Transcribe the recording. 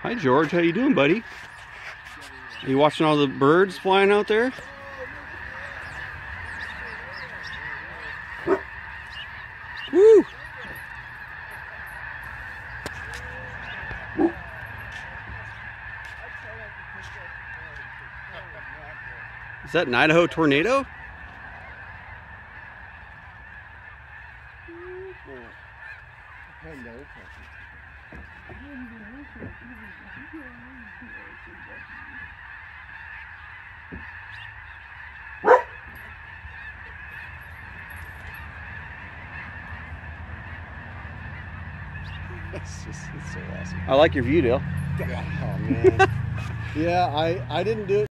Hi George, how you doing, buddy? Are you watching all the birds flying out there? Woo! Is that an Idaho tornado? It's so awesome. I like your view, Dale. Oh man. Yeah, I didn't do it.